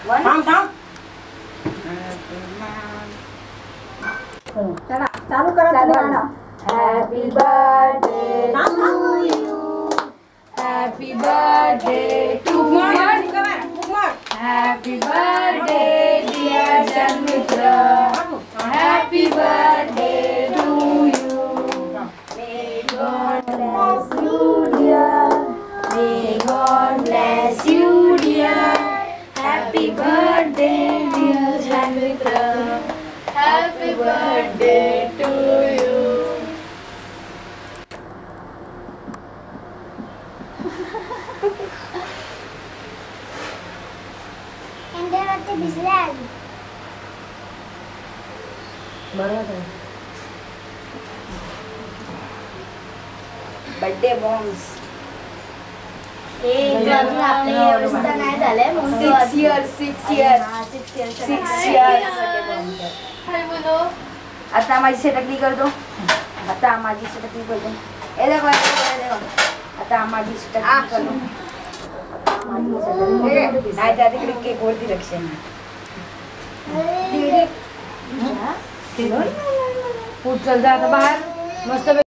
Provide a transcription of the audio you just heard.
थांब. चला चालू करा तुम्ही गाणं. Happy birthday to you. Happy birthday to you. Happy birthday dear Janmitra. Happy birthday to you. May God bless you dear. May God bless you dear. Happy birthday dear Janmitra. Happy birthday to you. Enderate bislan. Birthday bombs अजून आपले एवढं नाही झालंय म्हणून 6 years. आता माझी षटकली करतो. आता माझी षटकली करतो. ए देखो आता माझी षटकली करतो. नाही त्या तिकडे केक वरती लक्ष नाही. चल जा आता बाहेर मस्त.